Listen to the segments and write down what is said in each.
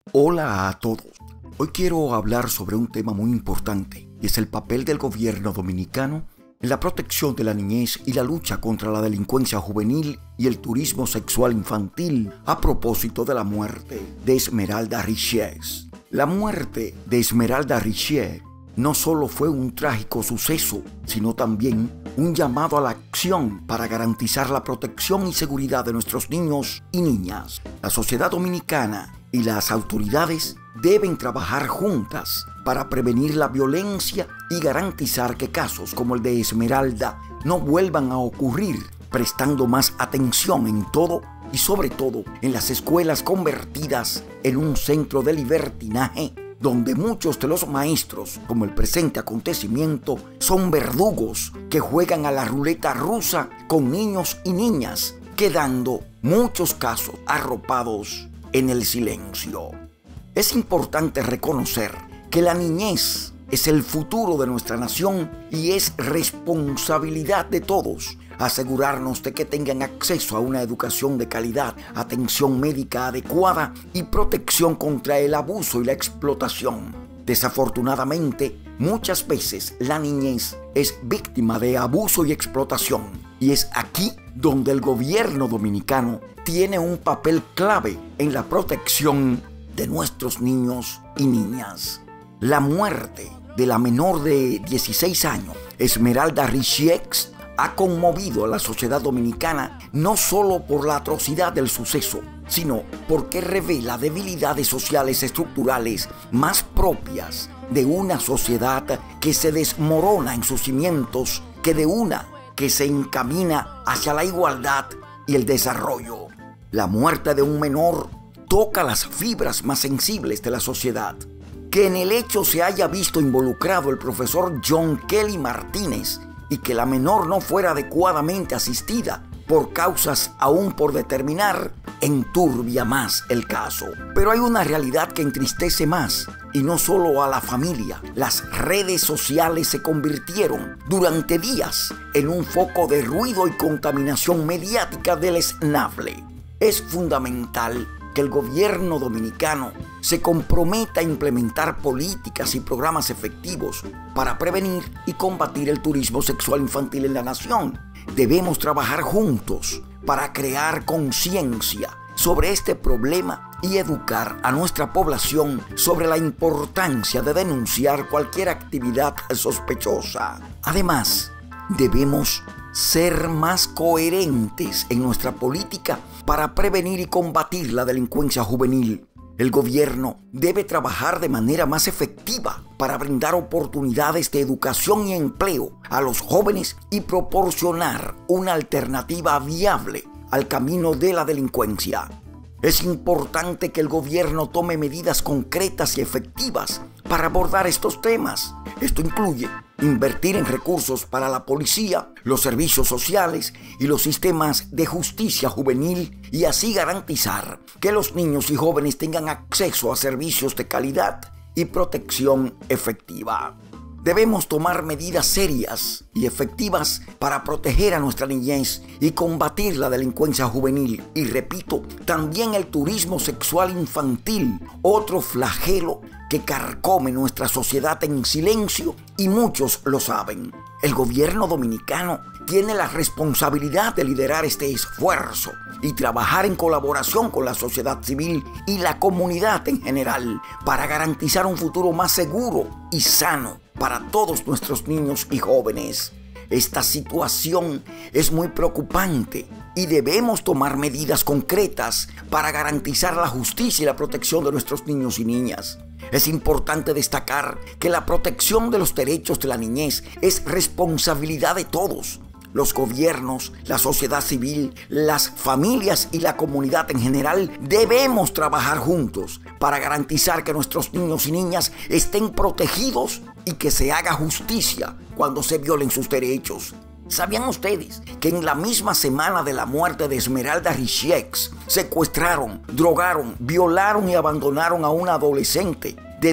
Hola a todos. Hoy quiero hablar sobre un tema muy importante y es el papel del gobierno dominicano en la protección de la niñez y la lucha contra la delincuencia juvenil y el turismo sexual infantil a propósito de la muerte de Esmeralda Richez. La muerte de Esmeralda Richez no solo fue un trágico suceso, sino también un llamado a la acción para garantizar la protección y seguridad de nuestros niños y niñas. La sociedad dominicana y las autoridades deben trabajar juntas para prevenir la violencia y garantizar que casos como el de Esmeralda no vuelvan a ocurrir, prestando más atención en todo y sobre todo en las escuelas convertidas en un centro de libertinaje, donde muchos de los maestros, como el presente acontecimiento, son verdugos que juegan a la ruleta rusa con niños y niñas, quedando muchos casos arropados en el silencio. Es importante reconocer que la niñez es el futuro de nuestra nación y es responsabilidad de todos asegurarnos de que tengan acceso a una educación de calidad, atención médica adecuada y protección contra el abuso y la explotación. Desafortunadamente, muchas veces la niñez es víctima de abuso y explotación, y es aquí donde el gobierno dominicano tiene un papel clave en la protección de nuestros niños y niñas. La muerte de la menor de 16 años, Esmeralda Richez, ha conmovido a la sociedad dominicana no solo por la atrocidad del suceso, sino porque revela debilidades sociales estructurales más propias de una sociedad que se desmorona en sus cimientos que de una que se encamina hacia la igualdad y el desarrollo. La muerte de un menor toca las fibras más sensibles de la sociedad. Que en el hecho se haya visto involucrado el profesor John Kelly Martínez y que la menor no fuera adecuadamente asistida por causas aún por determinar, enturbia más el caso. Pero hay una realidad que entristece más, y no solo a la familia. Las redes sociales se convirtieron durante días en un foco de ruido y contaminación mediática deleznable. Es fundamental que el gobierno dominicano se comprometa a implementar políticas y programas efectivos para prevenir y combatir el turismo sexual infantil en la nación. Debemos trabajar juntos para crear conciencia sobre este problema y educar a nuestra población sobre la importancia de denunciar cualquier actividad sospechosa. Además, debemos ser más coherentes en nuestra política para prevenir y combatir la delincuencia juvenil. El gobierno debe trabajar de manera más efectiva para brindar oportunidades de educación y empleo a los jóvenes y proporcionar una alternativa viable al camino de la delincuencia. Es importante que el gobierno tome medidas concretas y efectivas para abordar estos temas. Esto incluye invertir en recursos para la policía, los servicios sociales y los sistemas de justicia juvenil y así garantizar que los niños y jóvenes tengan acceso a servicios de calidad y protección efectiva. Debemos tomar medidas serias y efectivas para proteger a nuestra niñez y combatir la delincuencia juvenil. Y repito, también el turismo sexual infantil, otro flagelo que carcome nuestra sociedad en silencio y muchos lo saben. El gobierno dominicano tiene la responsabilidad de liderar este esfuerzo y trabajar en colaboración con la sociedad civil y la comunidad en general para garantizar un futuro más seguro y sano para todos nuestros niños y jóvenes. Esta situación es muy preocupante y debemos tomar medidas concretas para garantizar la justicia y la protección de nuestros niños y niñas. Es importante destacar que la protección de los derechos de la niñez es responsabilidad de todos. Los gobiernos, la sociedad civil, las familias y la comunidad en general debemos trabajar juntos para garantizar que nuestros niños y niñas estén protegidos y que se haga justicia cuando se violen sus derechos. ¿Sabían ustedes que en la misma semana de la muerte de Esmeralda Richez secuestraron, drogaron, violaron y abandonaron a una adolescente de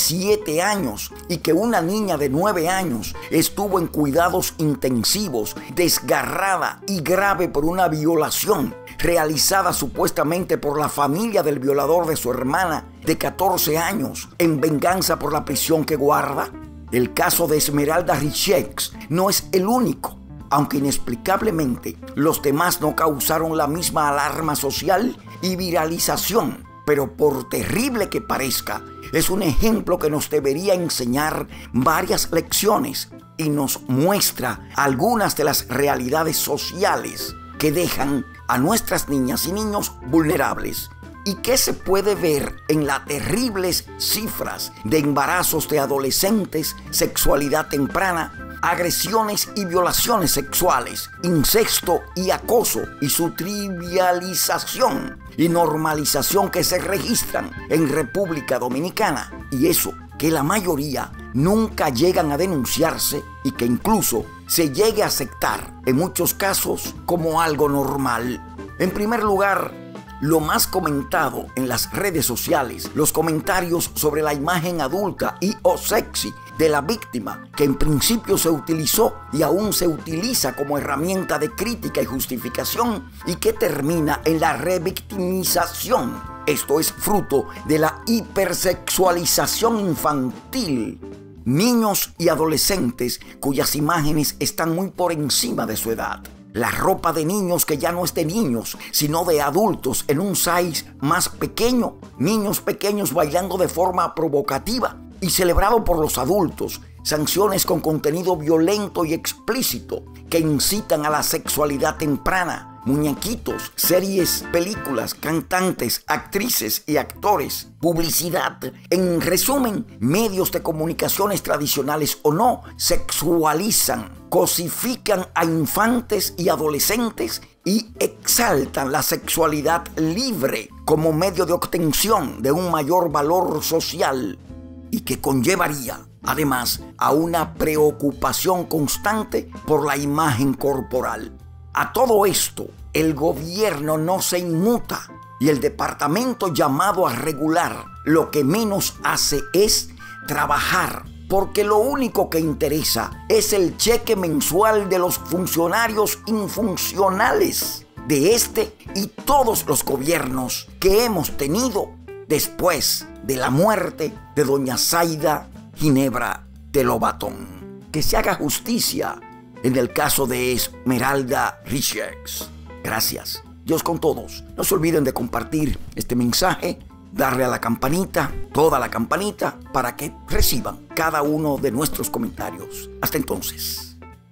17 años y que una niña de 9 años estuvo en cuidados intensivos, desgarrada y grave por una violación realizada supuestamente por la familia del violador de su hermana de 14 años en venganza por la prisión que guarda? El caso de Esmeralda Richeix no es el único, aunque inexplicablemente los demás no causaron la misma alarma social y viralización. Pero por terrible que parezca, es un ejemplo que nos debería enseñar varias lecciones y nos muestra algunas de las realidades sociales que dejan a nuestras niñas y niños vulnerables y que se puede ver en las terribles cifras de embarazos de adolescentes, sexualidad temprana, agresiones y violaciones sexuales, incesto y acoso y su trivialización y normalización que se registran en República Dominicana. Y eso que la mayoría nunca llegan a denunciarse y que incluso se llegue a aceptar en muchos casos como algo normal. En primer lugar, lo más comentado en las redes sociales, los comentarios sobre la imagen adulta y o sexy de la víctima, que en principio se utilizó y aún se utiliza como herramienta de crítica y justificación y que termina en la revictimización. Esto es fruto de la hipersexualización infantil. Niños y adolescentes cuyas imágenes están muy por encima de su edad. La ropa de niños que ya no es de niños, sino de adultos en un size más pequeño. Niños pequeños bailando de forma provocativa y celebrado por los adultos. Sanciones con contenido violento y explícito que incitan a la sexualidad temprana. Muñequitos, series, películas, cantantes, actrices y actores, publicidad. En resumen, medios de comunicaciones tradicionales o no, sexualizan, cosifican a infantes y adolescentes y exaltan la sexualidad libre como medio de obtención de un mayor valor social y que conllevaría, además, a una preocupación constante por la imagen corporal. A todo esto, el gobierno no se inmuta y el departamento llamado a regular lo que menos hace es trabajar, porque lo único que interesa es el cheque mensual de los funcionarios infuncionales de este y todos los gobiernos que hemos tenido después de la muerte de doña Zaida Ginebra de Lobatón. Que se haga justicia en el caso de Esmeralda Richeix. Gracias. Dios con todos. No se olviden de compartir este mensaje, darle a la campanita, toda la campanita, para que reciban cada uno de nuestros comentarios. Hasta entonces.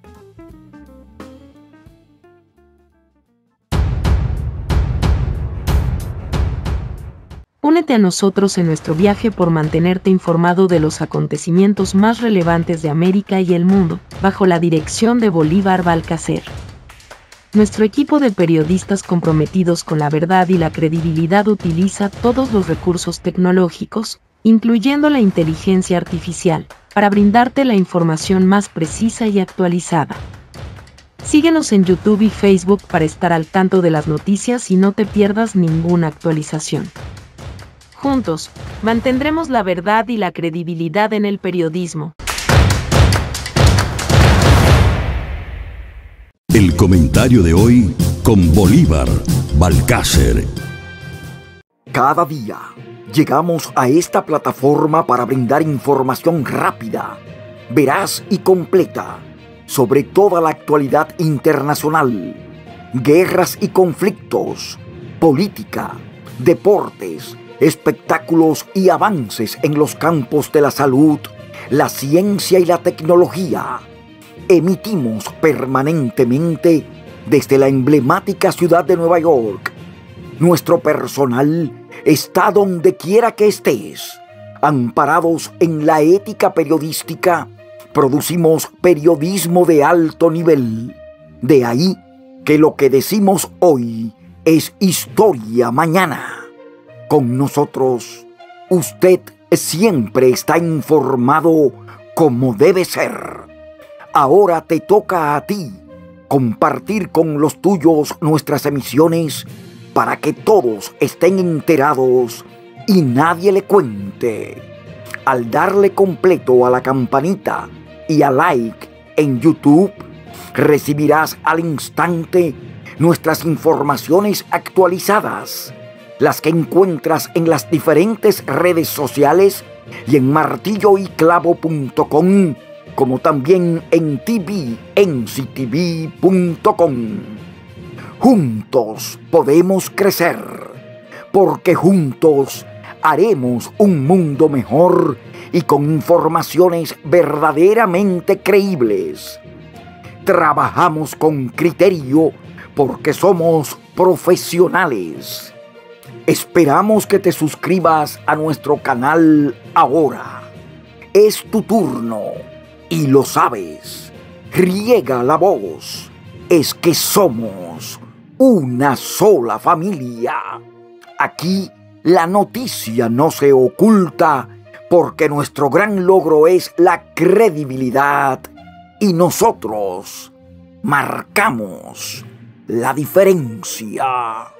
Únete a nosotros en nuestro viaje por mantenerte informado de los acontecimientos más relevantes de América y el mundo, bajo la dirección de Bolívar Balcácer. Nuestro equipo de periodistas comprometidos con la verdad y la credibilidad utiliza todos los recursos tecnológicos, incluyendo la inteligencia artificial, para brindarte la información más precisa y actualizada. Síguenos en YouTube y Facebook para estar al tanto de las noticias y no te pierdas ninguna actualización. Juntos, mantendremos la verdad y la credibilidad en el periodismo. El comentario de hoy con Bolívar Balcácer. Cada día llegamos a esta plataforma para brindar información rápida, veraz y completa sobre toda la actualidad internacional, guerras y conflictos, política, deportes, espectáculos y avances en los campos de la salud, la ciencia y la tecnología. Emitimos permanentemente desde la emblemática ciudad de Nueva York. Nuestro personal está donde quiera que estés. Amparados en la ética periodística, producimos periodismo de alto nivel. De ahí que lo que decimos hoy es historia mañana. Con nosotros, usted siempre está informado como debe ser. Ahora te toca a ti compartir con los tuyos nuestras emisiones para que todos estén enterados y nadie le cuente. Al darle completo a la campanita y a like en YouTube, recibirás al instante nuestras informaciones actualizadas, las que encuentras en las diferentes redes sociales y en martilloyclavo.com, como también en tvnctv.com. Juntos podemos crecer, porque juntos haremos un mundo mejor y con informaciones verdaderamente creíbles. Trabajamos con criterio porque somos profesionales. Esperamos que te suscribas a nuestro canal ahora. Es tu turno y lo sabes. Riega la voz. Es que somos una sola familia. Aquí la noticia no se oculta porque nuestro gran logro es la credibilidad y nosotros marcamos la diferencia.